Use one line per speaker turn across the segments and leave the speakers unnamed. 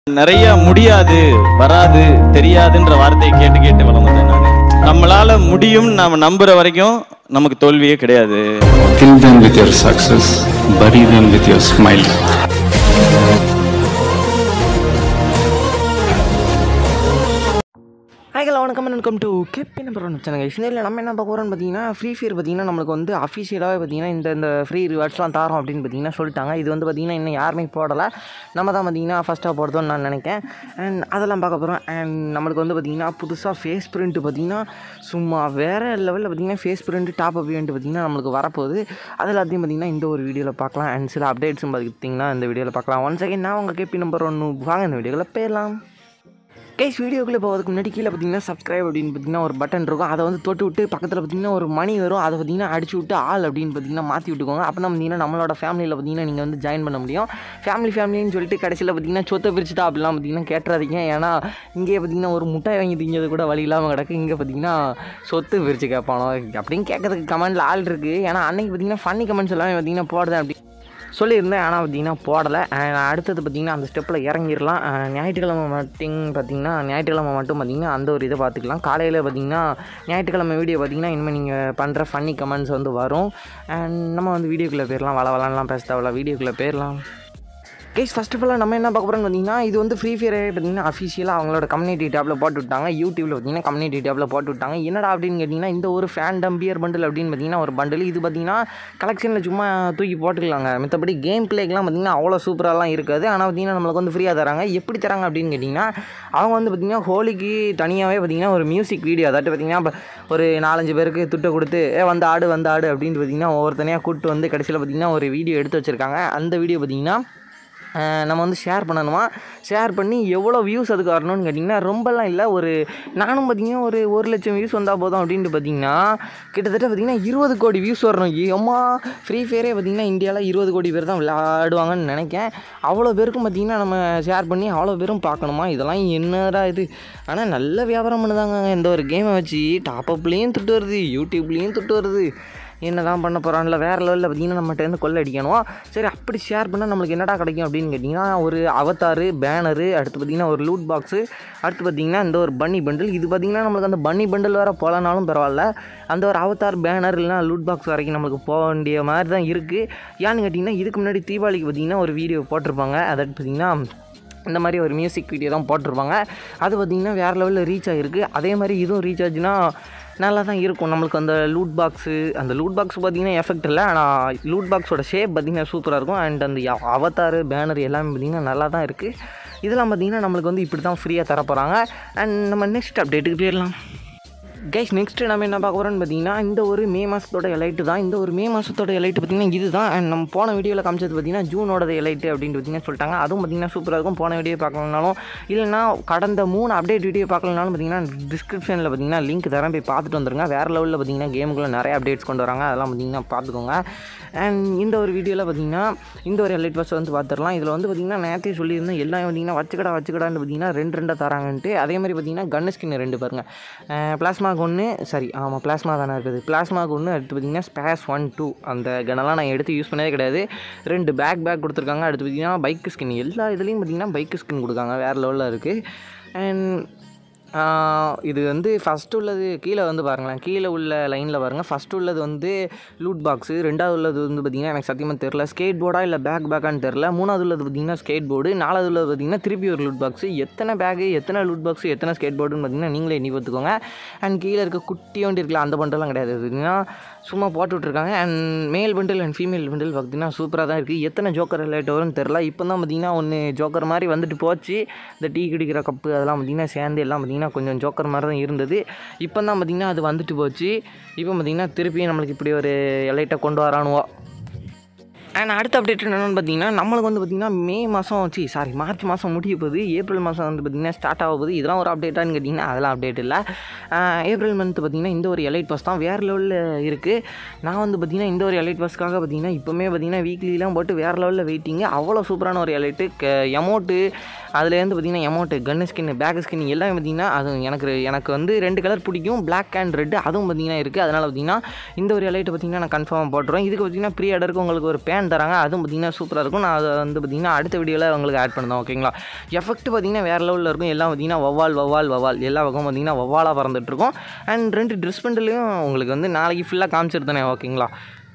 நிறைய முடியாது வராது தெரியாதுன்ற வார்த்தையை கேட்டு கேட்டு வளர்ந்தேன் நான். நம்மளால முடியும் நாம நம்புற வரைக்கும் நமக்கு தோல்வியே கிடையாது.
Kill them with your success, bury them with your smile.
Hi hello வணக்கம் டு 𝘾𝙧𝙎𝙀 சேனல். இதில் நம்ம என்ன பார்க்க போகிறோம்னு பார்த்தீங்கன்னா ஃப்ரீ ஃபயர் பார்த்தீங்கன்னா நம்மளுக்கு வந்து அஃபிஷியலாகவே பார்த்தீங்கன்னா இந்த ஃப்ரீ ரிவார்ட்ஸ்லாம் தரோம் அப்படின்னு பார்த்தீங்கன்னா சொல்லிட்டாங்க. இது வந்து பார்த்தீங்கன்னா இன்னும் யாருமே போடலை, நம்ம தான் பார்த்தீங்கன்னா ஃபஸ்ட்டாக போடுறோன்னு நான் நினைக்கிறேன். அண்ட் அதெல்லாம் பார்க்க போகிறோம். அண்ட் நம்மளுக்கு வந்து பார்த்தீங்கன்னா புதுசாக ஃபேஸ் பிரிண்ட்டு பார்த்தீங்கன்னா சும்மா வேறு லெவலில் பார்த்தீங்கன்னா face print top up event பார்த்தீங்கன்னா நம்மளுக்கு வரப்போகுது. அது எல்லாத்தையும் பார்த்தீங்கன்னா இந்த ஒரு வீடியோவில் பார்க்கலாம். அண்ட் சில அப்டேட்ஸும் பார்த்தீங்கன்னா இந்த வீடியோவில் பார்க்கலாம். ஒன் செகண்ட், நான் உங்கள் 𝘾𝙧𝙎𝙀 வாங்க இந்த வீடியோவில் போயிடலாம். கைஸ், வீடியோக்குள்ளே போகிறதுக்கு முன்னாடி கீழே பார்த்தீங்கன்னா சப்ஸ்கிரைப் அப்படின்னு பார்த்தீங்கன்னா ஒரு பட்டன் இருக்கும், அதை வந்து தொட்டு விட்டு பக்கத்தில் பார்த்தீங்கன்னா ஒரு மணி வரும், அதை பார்த்தீங்கன்னா அடிச்சு விட்டு ஆல் அப்படின்னு பார்த்தீங்கன்னா மாற்றி விட்டுக்கோங்க. அப்போ தான் பார்த்தீங்கன்னா நம்மளோட ஃபேமிலியில் பார்த்தீங்கன்னா நீங்கள் வந்து ஜாயின் பண்ண முடியும். ஃபேமிலின்னு சொல்லிட்டு கடைசியில் பார்த்தீங்கன்னா சொத்தை பிரிச்சுட்டா அப்படிலாம் பார்த்தீங்கன்னா கேட்டுறாதீங்க. ஏன்னா இங்கே பார்த்தீங்கன்னா ஒரு முட்டாய் வாங்கி திங்கிறது கூட வழி இல்லாமல் கிடக்கு. இங்கே பார்த்தீங்கன்னா சொத்து பிரித்து கேட்பானோ அப்படின்னு கேட்கறதுக்கு கமெண்ட்டில் ஆள் இருக்குது. ஏன்னா அன்றைக்கி பார்த்தீங்கன்னா ஃபன்னி கமெண்ட்ஸ் எல்லாமே பார்த்தீங்கன்னா போடுறேன் அப்படி சொல்லியிருந்தேன், ஆனால் பார்த்தீங்கன்னா போடலை. அடுத்தது பார்த்திங்கன்னா அந்த ஸ்டெப்பில் இறங்கிடலாம். ஞாயிற்றுக்கிழமை மட்டும் பார்த்திங்கன்னா அந்த ஒரு இதை பார்த்துக்கலாம். காலையில் பார்த்திங்கன்னா ஞாயிற்றுக்கிழமை வீடியோ பார்த்திங்கன்னா இனிமேல் நீங்கள் பண்ணுற ஃபன்னி கமெண்ட்ஸ் வந்து வரும். அண்ட் நம்ம வந்து வீடியோக்குள்ளே போயிடலாம். வளவலான்லாம் பேச தேவையில்ல, வீடியோக்குள்ளே போயிடலாம். கைஸ், ஃபஸ்ட் ஆஃப் ஆல் நம்ம என்ன பார்க்க போகிறோம்னு பார்த்தீங்கன்னா இது வந்து ஃப்ரீ ஃபயரே பார்த்தீங்கன்னா அஃபிஷியலாக அவங்களோட கம்யூனிட்டி டேப்பில் போட்டு விட்டாங்க. யூடியூப்பில் பார்த்தீங்கன்னா கம்யூனிட்டி டேப்பில் போட்டு விட்டாங்க. என்னடா அப்படின்னு கேட்டிங்கன்னா இந்த ஒரு ஃபேண்டம் பியர் பண்டில் அப்படின்னு பார்த்தீங்கன்னா ஒரு பண்டில். இது பார்த்தீங்கன்னா கலெக்ஷனில் சும்மா தூக்கி போட்டுக்கலாங்க. மற்றபடி கேம் பிளேக்கெலாம் பார்த்தீங்கன்னா அவ்வளோ சூப்பராகலாம் இருக்காது. ஆனால் பார்த்தீங்கன்னா நம்மளுக்கு வந்து ஃப்ரீயாக தராங்க. எப்படி தராங்க அப்படின்னு கேட்டிங்கன்னா அவங்க வந்து பார்த்திங்கன்னா ஹோலிக்கு தனியாகவே பார்த்திங்கன்னா ஒரு மியூசிக் வீடியோ, அதாட்டு பார்த்திங்கன்னா இப்போ ஒரு 4-5 பேருக்கு துட்டை கொடுத்து வந்து ஆடு அப்படின்னு பார்த்திங்கன்னா ஒவ்வொருத்தனையாக கூப்பிட்டு வந்து கடைசியில் பார்த்திங்கன்னா ஒரு வீடியோ எடுத்து வச்சுருக்காங்க. அந்த வீடியோ பார்த்திங்கன்னா நம்ம வந்து ஷேர் பண்ணணுமா. ஷேர் பண்ணி எவ்வளோ வியூஸ் அதுக்கு வரணும்னு கேட்டிங்கன்னா ரொம்பலாம் இல்லை, நானும் பார்த்திங்கன்னா ஒரு 1 லட்சம் வியூஸ் வந்தால் போதும் அப்படின்ட்டு பார்த்திங்கன்னா கிட்டத்தட்ட பார்த்திங்கன்னா 20 கோடி வியூஸ் வரணும். ஏம்மா, ஃப்ரீ ஃபயரே பார்த்திங்கன்னா இந்தியாவில் 20 கோடி பேர் தான் விளையாடுவாங்கன்னு நினைக்கிறேன். அவ்வளோ பேருக்கும் பார்த்திங்கன்னா நம்ம ஷேர் பண்ணி அவ்வளோ பேரும் பார்க்கணுமா, இதெல்லாம் என்னடா இது. ஆனால் நல்ல வியாபாரம் பண்ணுதாங்க இந்த ஒரு கேமை வச்சு. டாப்அப்லேயும் துட்டு வருது, யூடியூப்லேயும் துட்டு வருது. என்ன தான் பண்ண போகிறான்ல, வேறு லெவலில் பார்த்திங்கன்னா நம்மகிட்ட கொள்ளை அடிக்கணும். சரி, அப்படி ஷேர் பண்ணால் நம்மளுக்கு என்னடா கிடைக்கும் அப்படின்னு கேட்டிங்கன்னா ஒரு அவதாரு, பேனரு, அடுத்து பார்த்திங்கன்னா ஒரு லூட் பாக்ஸு, அடுத்து பார்த்திங்கன்னா இந்த ஒரு பன்னி பண்டில். இது பார்த்திங்கன்னா நம்மளுக்கு அந்த பன்னி பண்டில் வேறு போகலனாலும் பரவாயில்ல, அந்த ஒரு அவதார், பேனர் இல்லைனா லூட் பாக்ஸ் வரைக்கும் நம்மளுக்கு போக வேண்டிய மாதிரி தான் இருக்குது. ஏன்னு கேட்டிங்கன்னா இதுக்கு முன்னாடி தீபாவளிக்கு பார்த்திங்கன்னா ஒரு வீடியோ போட்டிருப்பாங்க. அதாவது பார்த்திங்கன்னா இந்த மாதிரி ஒரு மியூசிக் வீடியோ தான் போட்டிருப்பாங்க. அது பார்த்திங்கன்னா வேறு லெவலில் ரீச் ஆகிருக்கு. அதே மாதிரி இதுவும் ரீச் ஆச்சுன்னா நல்லா தான் இருக்கும். நம்மளுக்கு அந்த லூட் பாக்ஸ் பார்த்திங்கன்னா எஃபெக்ட் இல்லை, ஆனால் லூட் பாக்ஸோட ஷேப் பார்த்திங்கன்னா சூப்பராக இருக்கும். அண்ட் அந்த அவதார், பேனர் எல்லாமே பார்த்திங்கன்னா நல்லா தான் இருக்குது. இதெல்லாம் பார்த்திங்கன்னா நம்மளுக்கு வந்து இப்படி தான் ஃப்ரீயாக தரப்போகிறாங்க. அண்ட் நம்ம நெக்ஸ்ட் அப்டேட்டுக்கு போயிடலாம். கைஸ், நெக்ஸ்ட்டு நம்ம என்ன பார்க்க போகிறோம்னு பார்த்தீங்கன்னா இந்த ஒரு மே மாதத்தோட எலைட்டு தான். இந்த ஒரு மே மாதத்தோட எலைட்டு பார்த்திங்கன்னா இது தான். அண்ட் நம்ம போன வீடியோவில் காமிச்சது பார்த்திங்கன்னா ஜூனோட எலைட்டு அப்படின்னு பார்த்திங்கன்னா சொல்லிட்டாங்க. அதுவும் பார்த்திங்கன்னா சூப்பராக இருக்கும். போன வீடியோ பார்க்கலனாலும் இல்லைனா கடந்த 3 அப்டேட் வீடியோ பார்க்கலனாலும் பார்த்திங்கன்னா டிஸ்கிரிப்ஷனில் பார்த்திங்கன்னா லிங்க் தரேன், போய் பார்த்துட்டு வந்துருங்க. வேறு லெவலில் பார்த்திங்கன்னா கேமுக்குள்ளே நிறைய அப்டேட்ஸ் கொண்டு வராங்க, அதெல்லாம் பார்த்திங்கன்னா பார்த்துக்கோங்க. அண்ட் இந்த ஒரு வீடியோவில் பார்த்திங்கன்னா இந்த ஒரு எலைட் பாஸ் வந்து பார்த்துடலாம். இதில் வந்து பார்த்திங்கன்னா நேரத்தையும் சொல்லியிருந்தேன், எல்லாம் பார்த்திங்கன்னா வச்சுக்கடான்னு பார்த்திங்கன்னா 2 தராங்கன்ட்டு. அதே மாதிரி பார்த்திங்கன்னா கன்னு ஸ்கின் 2 பாருங்கள். பிளாஸ்மா ஒன்று, சரி ஆமாம் பிளாஸ்மா தானே இருக்குது, பிளாஸ்மாவுக்கு ஒன்று. அடுத்து பார்த்திங்கன்னா ஸ்பேஸ் 1, 2 அந்த கனெல்லாம் நான் எடுத்து யூஸ் பண்ணதே கிடையாது. 2 பேக் கொடுத்துருக்காங்க. அடுத்து பார்த்திங்கன்னா பைக்கு ஸ்கின், எல்லா இதுலேயும் பார்த்திங்கன்னா பைக்கு ஸ்கின் கொடுக்காங்க, வேறு லெவலில் இருக்குது. அண்ட் இது வந்து ஃபஸ்ட்டு உள்ளது கீழே வந்து பாருங்களேன், கீழே உள்ள லைனில் பாருங்கள். ஃபஸ்ட்டு உள்ளது வந்து லூட் பாக்ஸு, 2வது உள்ளது வந்து பார்த்திங்கன்னா எனக்கு சத்தியமாக தெரில ஸ்கேட் போர்டா இல்லை பேக்கான்னு தெரில. 3வது உள்ளது பார்த்திங்கன்னா ஸ்கேட் போர்டு, 4வது உள்ளது பார்த்திங்கன்னா திருப்பி ஒரு லூட் பாக்ஸு. எத்தனை பேக்கு, எத்தனை லூட் பாக்ஸு, எத்தனை ஸ்கேட் போர்டுன்னு பார்த்திங்கன்னா நீங்களே எண்ணி பார்த்துக்கோங்க. அண்ட் கீழே இருக்க குட்டி வண்டி இருக்குல்ல, அந்த பண்டெல்லாம் கிடையாது, பார்த்திங்கன்னா சும்மா போட்டு விட்ருக்காங்க. அண்ட் மேல் பண்டில் அண்ட் ஃபீமேல் பண்டில் பார்த்திங்கன்னா சூப்பராக தான் இருக்குது. எத்தனை ஜோக்கர் ரிலேட் வரும்னு தெரில. இப்போ தான் பார்த்திங்கன்னா ஒன்று ஜோக்கர் மாதிரி வந்துட்டு போச்சு. இந்த டீ குடிக்கிற கப்பு அதெல்லாம் பார்த்திங்கன்னா சேர்ந்து எல்லாம் பார்த்திங்கன்னா கொஞ்சம் ஜோக்கர் மாதிரி தான் இருந்தது. இப்போ தான் பார்த்திங்கன்னா அது வந்துட்டு போச்சு. இப்போ பார்த்திங்கன்னா திருப்பி நம்மளுக்கு இப்படி ஒரு எலைட்டை கொண்டு வரானுவோ. அண்ட் அடுத்த அப்டேட் என்னென்னு பார்த்தீங்கன்னா நம்மளுக்கு வந்து பார்த்திங்கன்னா மார்ச் மாதம் முடிய போகுது. ஏப்ரல் மாதம் வந்து பார்த்திங்கன்னா ஸ்டார்ட் ஆக போகுது. இதெல்லாம் ஒரு அப்டேட்டான்னு கேட்டிங்கன்னா அதெல்லாம் அப்டேட் இல்லை. ஏப்ரல் மந்த் பார்த்திங்கன்னா இந்த ஒரு எலைட் பாஸ் தான் வேறு லெவலில் இருக்குது. நான் வந்து பார்த்திங்கன்னா இந்த ஒரு எலைட் பாஸ்க்காக பார்த்திங்கன்னா இப்போவுமே பார்த்திங்கன்னா வீக்லிலாம் போட்டு வேறு லெவலில் வெயிட்டிங்கு. அவ்வளோ சூப்பரான ஒரு எலைட்டு. எமௌண்ட்டு அதுலேருந்து பார்த்திங்கன்னா emote gun skin pack skin எல்லாமே பார்த்திங்கன்னா அது எனக்கு வந்து 2 கலர் பிடிக்கும், பிளாக் அண்ட் ரெட். அதுவும் பார்த்திங்கன்னா இருக்குது. அதனால் பார்த்திங்கன்னா இந்த ஒரு எலைட்டை பார்த்திங்கன்னா நான் கன்ஃபார்மாக போட்டுருவேன். இதுக்கு பார்த்திங்கன்னா ப்ரீ ஆர்டருக்கு உங்களுக்கு ஒரு பேன் தராங்க, அதுவும் பார்த்திங்கன்னா சூப்பராக இருக்கும். நான் அதை வந்து பார்த்திங்கன்னா அடுத்த வீடியோவில் உங்களுக்கு ஆட் பண்ணுறேன். ஓகேங்களா? எஃபெக்ட் பார்த்திங்கன்னா வேறு லெவலில் இருக்கும். எல்லாம் பார்த்திங்கன்னா வவ்வால் எல்லா பக்கம் பார்த்திங்கன்னா வவ்வாலாக பறந்துட்டுருக்கும். அண்ட் 2 ட்ரெஸ் பண்டிலையும் உங்களுக்கு வந்து நாளைக்கு ஃபுல்லாக காமிச்சிருந்தேனே. ஓகேங்களா?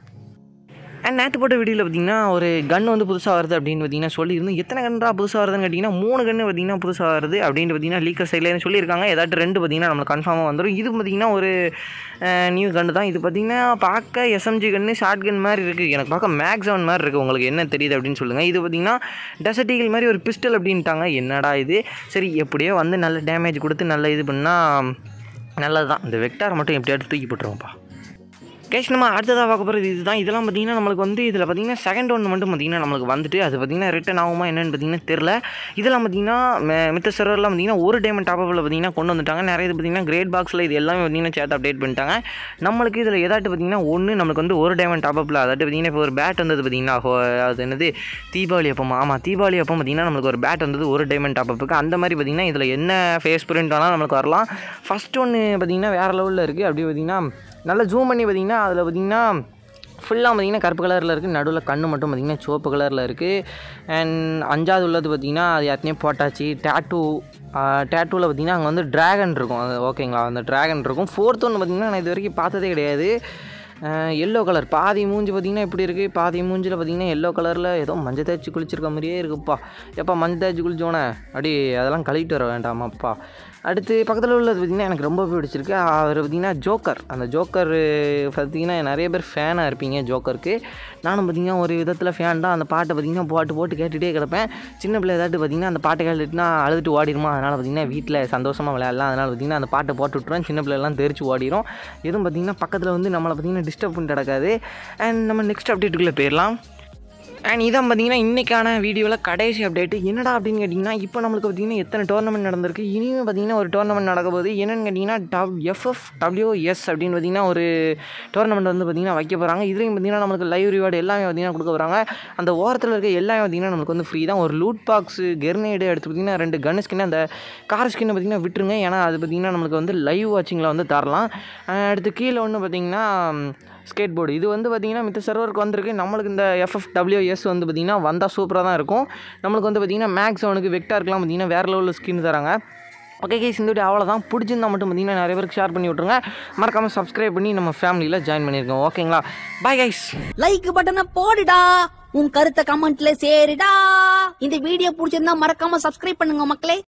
அண்ட் நேற்று போட்ட வீடியோவில் பார்த்திங்கன்னா ஒரு கன் வந்து புதுசாக வருது அப்படின்னு பார்த்திங்கன்னா சொல்லியிருந்தோம். எத்தனை கன்றா புதுசாக வருதுன்னு கேட்டிங்கன்னா 3 கன்று பார்த்திங்கன்னா புதுசாக வருது அப்படின்ட்டு பார்த்திங்கன்னா லீக்கர் சைட்லேருந்து சொல்லியிருக்காங்க. ஏதாட்டு 2 பார்த்திங்கன்னா நம்மளுக்கு கன்ஃபார்மாக வந்துடும். இது பார்த்திங்கன்னா ஒரு நியூ கன்று தான். இது பார்த்திங்கன்னா பார்க்க எஸ்எம்ஜி கன்று ஷார்ட் கன் மாதிரி இருக்குது. எனக்கு பார்க்க மேக்ஸ் 7 மாதிரி இருக்குது. உங்களுக்கு என்ன தெரியுது அப்படின்னு சொல்லுங்கள். இது பார்த்திங்கன்னா டெசர்ட் ஈகிள் மாதிரி ஒரு பிஸ்டல் அப்படின்ட்டாங்க. என்னடா இது? சரி, எப்படியோ வந்து நல்ல டேமேஜ் கொடுத்து நல்ல இது பண்ணால் நல்லது தான். இந்த வெக்டார் மட்டும் எப்படியாவது தூக்கி போட்டுருவோம்ப்பா. கேஷ் நம்ம அடுத்ததாக பார்க்க போகிறது இதுதான். இதெல்லாம் பார்த்திங்கன்னா நம்மளுக்கு வந்து இதில் பார்த்திங்கன்னா செகண்ட் ஒன்று மட்டும் பார்த்திங்கன்னா நம்மளுக்கு வந்துட்டு அது பார்த்திங்கன்னா ரிட்டன் ஆகுமா என்னென்னு பார்த்திங்கன்னா தெரில. இதெல்லாம் பார்த்திங்கன்னா மித்த சர்வர்லாம் பார்த்திங்கன்னா ஒரு டைமண்ட் டாப்அப்பில் பார்த்திங்கன்னா கொண்டு வந்துட்டாங்க. நிறைய இது பார்த்திங்கன்னா கிரேட் பாக்ஸில் இது எல்லாமே பார்த்திங்கன்னா சேர்த்து அப்டேட் பண்ணிட்டாங்க. நம்மளுக்கு இதில் எதாட்டு பார்த்திங்கன்னா ஒன்று நம்மளுக்கு வந்து ஒரு டைமண்ட் டாப்அப்பில் அதாட்டு பார்த்திங்கன்னா இப்போ ஒரு பேட் வந்தது பார்த்திங்கன்னா அது என்னது தீபாவளி அப்போ. ஆமாம், தீபாவளி அப்போ பார்த்திங்கன்னா நம்மளுக்கு ஒரு பேட் வந்தது ஒரு டைமண்ட் டாப்அப்புக்கு. அந்த மாதிரி பார்த்திங்கன்னா இதில் என்ன ஃபேஸ் பிரிண்ட் வேணாலும் நம்மளுக்கு வரலாம். ஃபஸ்ட் ஒன்று பார்த்திங்கன்னா வேறு லெவலில் இருக்குது. அப்படி பார்த்திங்கன்னா நல்லா ஜூம் பண்ணி பார்த்திங்கன்னா அதில் பார்த்திங்கன்னா ஃபுல்லாக பார்த்திங்கன்னா கருப்பு கலரில் இருக்குது. நடுவில் கண்ணு மட்டும் பார்த்திங்கன்னா சிவப்பு கலரில் இருக்குது. அண்ட் 5வது உள்ளது பார்த்திங்கன்னா அது யாருனே போட்டாச்சு. டேட்டூவில் பார்த்திங்கன்னா அங்கே வந்து ட்ராகன் இருக்கும். அது ஓகேங்களா? அந்த ட்ராகன் இருக்கும். 4th ஒன்று பார்த்திங்கன்னா நான் இது வரைக்கும் பார்த்ததே கிடையாது. எல்லோ கலர் பாதி மூஞ்சி பார்த்திங்கன்னா இப்படி இருக்குது. பாதி மூஞ்சில் பார்த்திங்கன்னா எல்லோ கலரில் ஏதோ மஞ்சள் தேய்ச்சி குளிச்சிருக்க மாதிரியே இருக்குப்பா. எப்போ மஞ்சள் தேய்ச்சி குளிச்சோன்னே அப்படி அதெல்லாம் கழுவிட்டு வர வேண்டாமாப்பா. அடுத்து பக்கத்தில் உள்ளது பார்த்திங்கன்னா எனக்கு ரொம்ப பிடிச்சிருக்கு. அவர் பார்த்திங்கன்னா ஜோக்கர். அந்த ஜோக்கர் பார்த்திங்கன்னா நிறைய பேர் ஃபேனாக இருப்பீங்க ஜோக்கருக்கு. நானும் பார்த்திங்கன்னா ஒரு விதத்தில் ஃபேன் தான். அந்த பாட்டை பார்த்திங்கன்னா போட்டு கேட்டுகிட்டே கிடப்பேன். சின்ன பிள்ளை ஏதாட்டு பார்த்திங்கன்னா அந்த பாட்டை கேட்டுட்டுனா அழுதுட்டு ஓடிடுமா. அதனால் பார்த்திங்கன்னா வீட்டில் சந்தோஷமாக விளையாடலாம். அதனால் பார்த்திங்கன்னா அந்த பாட்டை போட்டு விட்ருவேன். சின்ன பிள்ளைலாம் தெரிச்சு ஓடிடும். எதுவும் பார்த்திங்கன்னா பக்கத்தில் வந்து நம்மளை பார்த்திங்கன்னா டிஸ்டர்ப் பண்ணி நடக்காது. அண்ட் நம்ம நெக்ஸ்ட் அப்டேட்டுக்குள்ளே போயிடலாம். அண்ட் இதான் பார்த்திங்கன்னா இன்றைக்கான வீடியோவில் கடைசி அப்டேட்டு. என்னடா அப்படின்னு கேட்டிங்கன்னா இப்போ நம்மளுக்கு பார்த்திங்கன்னா எத்தனை டோர்னமெண்ட் நடந்திருக்கு. இனியும் பார்த்திங்கன்னா ஒரு டோர்னமெண்ட் நடக்க போகுது. என்னென்னு கேட்டிங்கன்னா 𝐹𝐹𝑊𝑠 அப்படின்னு பார்த்திங்கன்னா ஒரு டோர்னமெண்ட் வந்து பார்த்திங்கன்னா வைக்க போகிறாங்க. இதுலேயும் பார்த்திங்கன்னா நம்மளுக்கு லைவ் ரிவார்டு எல்லாமே பார்த்திங்கன்னா கொடுக்க போகிறாங்க. அந்த ஓரத்தில் இருக்க எல்லாமே பார்த்திங்கன்னா நம்மளுக்கு வந்து ஃப்ரீ தான். ஒரு லூட் பாக்ஸு கெர்னேடு எடுத்து பார்த்திங்கன்னா 2 கன் ஸ்கின், அந்த கார் ஸ்கின்னை பார்த்திங்கன்னா விட்டுருங்க. ஏன்னா அது பார்த்திங்கன்னா நம்மளுக்கு வந்து லைவ் வாட்சிங்கில் வந்து தரலாம். அடுத்து கீழே ஒன்று பார்த்திங்கன்னா ஸ்கேட் போர்டு. இது வந்து பார்த்திங்கன்னா மித்த சர்வருக்கு வந்திருக்கு. நம்மளுக்கு இந்த 𝐹𝐹WS வந்து பார்த்திங்கன்னா வந்தால் சூப்பராக தான் இருக்கும். நம்மளுக்கு வந்து பார்த்திங்கன்னா மேக்ஸ் 7க்கு வெக்டாருக்குலாம் பார்த்திங்கன்னா வேறு லெவலில் ஸ்கின் தராங்க. ஓகே கைஸ், இந்த வீடியோ அவ்வளோதான். பிடிச்சிருந்தா மட்டும் பார்த்திங்கன்னா நிறைய பேருக்கு ஷேர் பண்ணி விட்ருங்க. மறக்காமல் சப்ஸ்கிரைப் பண்ணி நம்ம ஃபேமிலியில் ஜாயின் பண்ணியிருக்கோம். ஓகேங்களா? Bye guys.
லைக் பட்டனை போடுடா, உன் கருத்தை கமெண்ட்ல சேருடா. இந்த வீடியோ பிடிச்சிருந்தா மறக்காம சப்ஸ்கிரைப் பண்ணுங்க மக்களே.